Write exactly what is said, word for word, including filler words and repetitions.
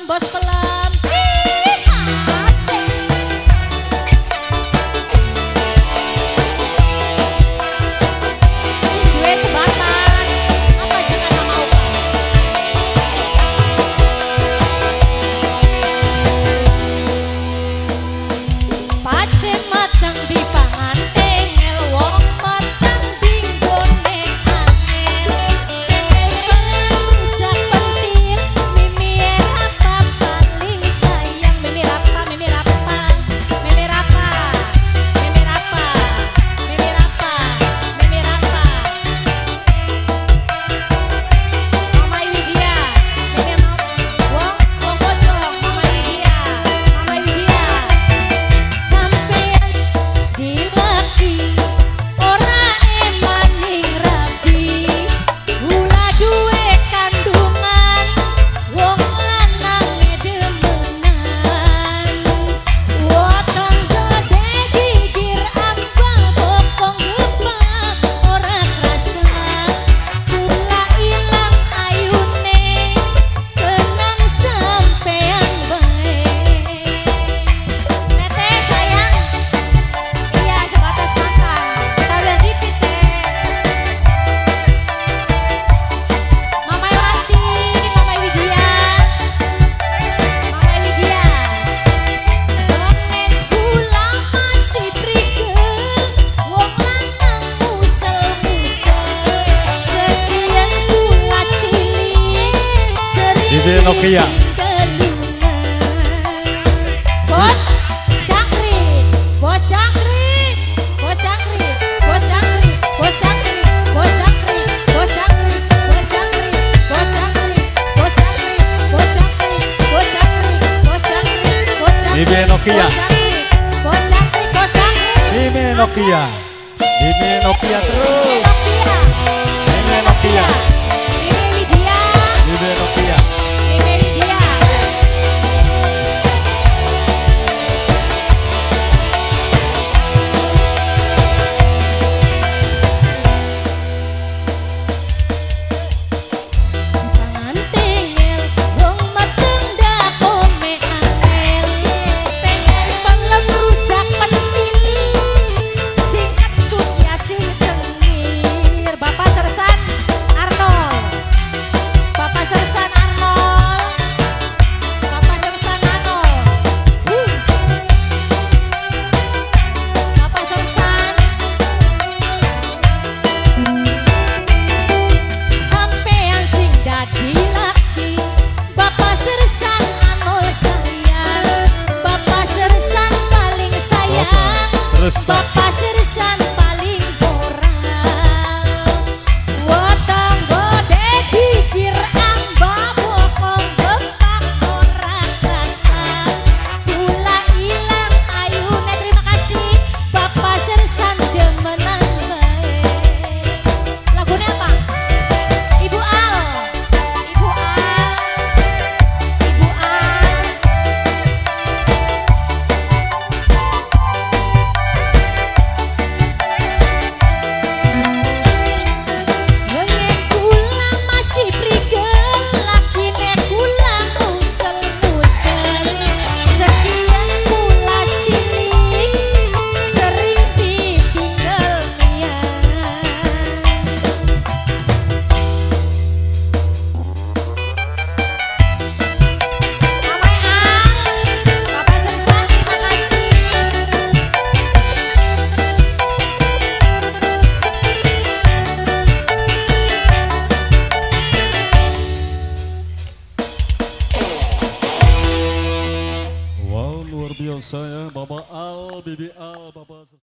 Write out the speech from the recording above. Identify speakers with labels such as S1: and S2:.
S1: bos pelam. Si gue sebatas apa jangan mau Pak. Pacen matang di pangantengel wong matang dinggone angel. Rujak pentil mimi rapa paling sayang mimi rapa mimi rapa mimi rapa mimi rapa mimi rapa mimi rapa Mama Widya mimi mau wong wong bojong Mama Widya Mama Widya sampean dilaki ora emaning rabi gula duwe kandungan wong lanang demenan wotong gede gigir ambang bokong gebak ora krasa gula ilang ayune tenang sampean bae Teteh sayang iya sebatas makan sabar dikit teh Mama Wati ini Mama Widya Mama Widya Doneng gula masih prigel wong lanang musel-musel sekian gula cilik sering
S2: Bibi Nokia.
S1: Bos Cakri, Bos Cakri, Bos Cakri, Bos Cakri, Bos Cakri, Bos Cakri, Bos Cakri, Bos Cakri, Bos Cakri, Bos Cakri, Bos Cakri, Bos Cakri, Bos Cakri, Bos Cakri,
S2: Bibi Nokia.
S1: Bos Cakri, Bos Cakri,
S2: Bibi Nokia. Bibi Nokia terus.
S1: Nokia,
S2: Bibi Nokia.
S1: Bibi Widya,
S2: Bibi Nokia.
S1: Bibi Widya. Pangantengel wong mateng dakome angel pengen pelem rujak pentil sing kecut ya sing sengir Bapak Sersan Arnold Bapak Sersan Arnold Bapak Sersan Arnold uh. Bapak Sersan sampean sing dadi laki Bapak Sersan Anol sayang Bapak Sersan paling sayang
S2: Terus Pak.
S1: Bapak Sersan paling moral wotong gede gigir amba bokong gebak ora krasa gula ilang ayune terima kasih Bapak Sersan demenan bae lagunya apa? Ibu Al Ibu Al Ibu Al Dongen gula masih prigel lakine gula musel-musel sekian gula cilik sering ditinggal mian Mamai Al, Bapak Sersan terima kasih.
S2: Wow, luar biasa ya Bapak Al, Bibi Al, Bapak